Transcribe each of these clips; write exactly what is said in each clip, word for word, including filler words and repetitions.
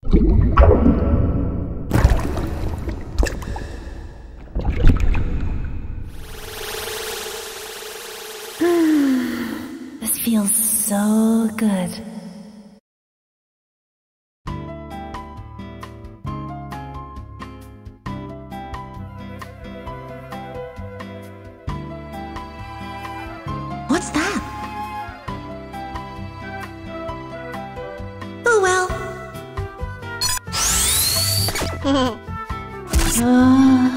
This feels so good. What's that? Oh well. uh...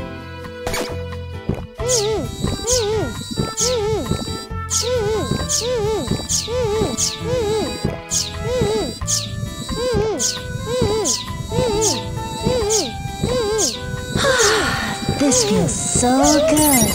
This feels so good.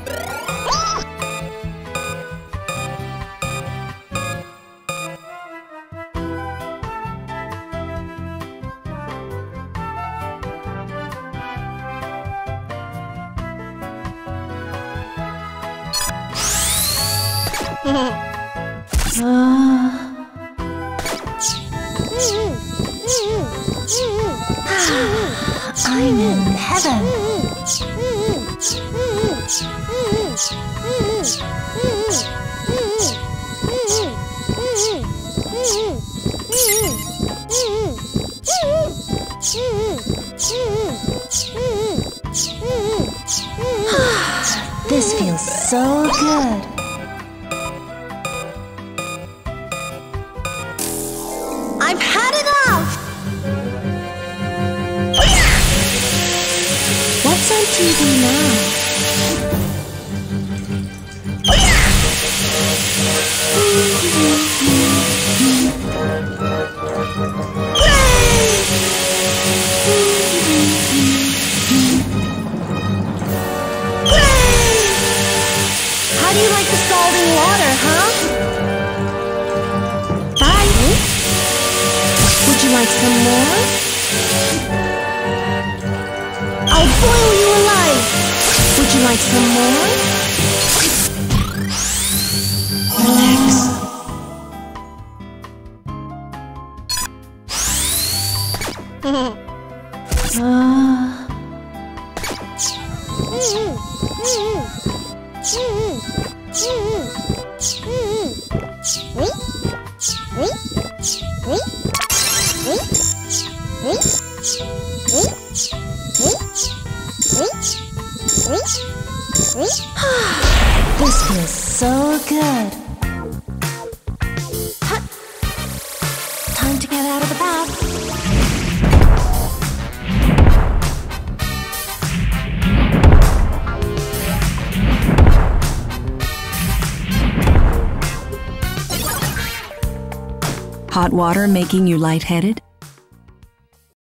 I'm in heaven. This feels so good. I've had enough! What's on T V now? How do you like the salt and water, huh? Bye. Would you like some more? I'll boil you alive! Would you like some more? Relax. uh... This feels so good. Hut. Time to get out of the bath. Hot water making you lightheaded?